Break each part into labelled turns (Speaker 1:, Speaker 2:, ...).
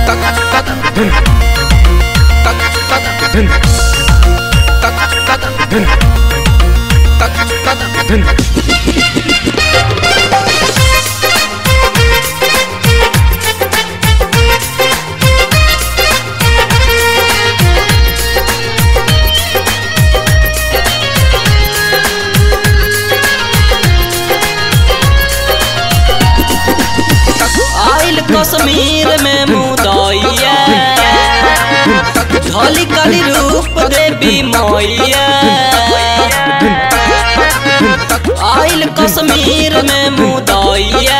Speaker 1: कश्मीर में मुदैया झोली काली रूप देवी मैया आइल कश्मीर में मुदैया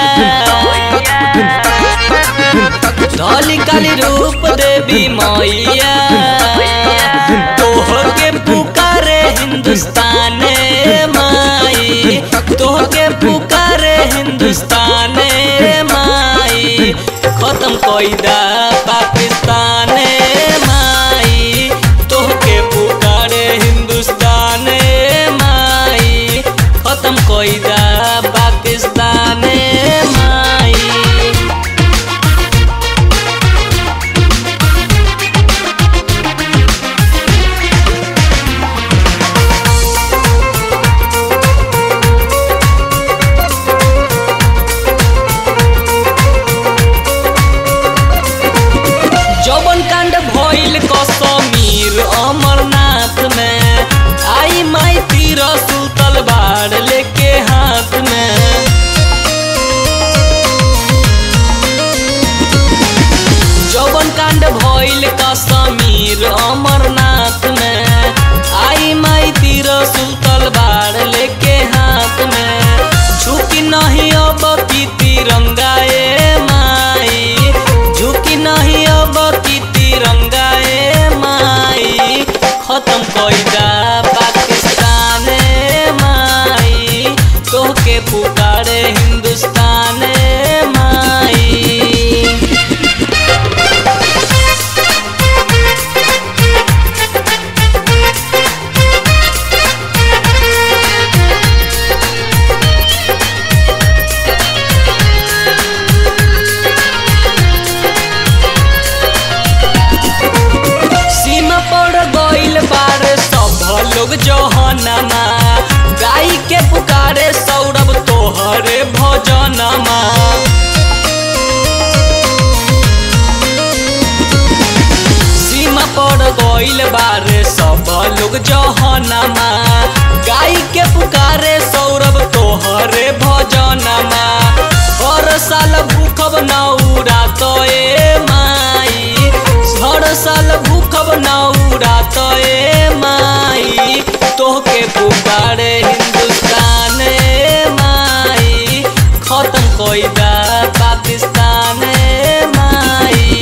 Speaker 1: झोली काली रूप देवी मैया तोह के पुकारे हिंदुस्तान माई तोह के पुकारे हिंदुस्तान माई खत्म कईदा पाकिस्तान माई तोह के पुकारे हिंदुस्तान माई खत्म कईदा पाकिस्तान माई। कश्मीर अमरनाथ में आई माई तीर तलवार लेके हाथ में जौवन कांड भइल कश्मीर अमरनाथ में आई माई तीर तलवार लेके हाथ में झुकी नहीं अब की तिरंगा माई झुकी नहीं अब की तिरंगा खत्म कईदा पाकिस्तान माई तोह के पुकारे हिंदुस्तान माई। लोग जहनमा गाई के पुकारे सौरभ तोहरे भजनमा सीमा पर गइल बारे सब लोग जहनमा गाई के पुकारे सौरभ तोहरे भजनमा हर साल भूखब नौरा तो माई हर साल भूखब नौरा तो माई तोह के पुकारे हिंदुस्तान माई खत्म कईदा पाकिस्तान माई।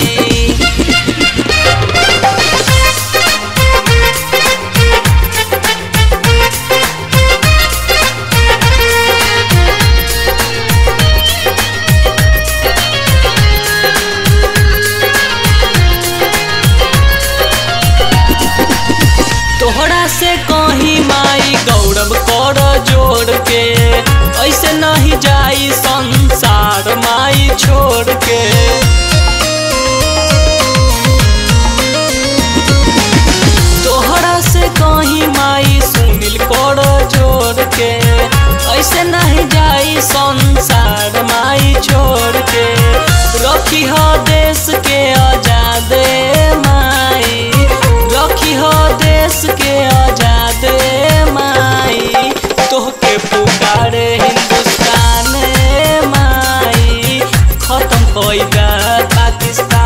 Speaker 1: तोहरा से कहीं माई गौरव कर जोड़ के ऐसे नहीं जाई संसार माई छोड़ के तोहरा से कहीं माई सुनील कर जोड़ के ऐसे नहीं जाई संसार माई छोड़ के रखी हो देश के आजाद माई रखी हो देश के आजाद माई तोह के पुकारे हिंदुस्तान माई खत्म कईदा पाकिस्तान।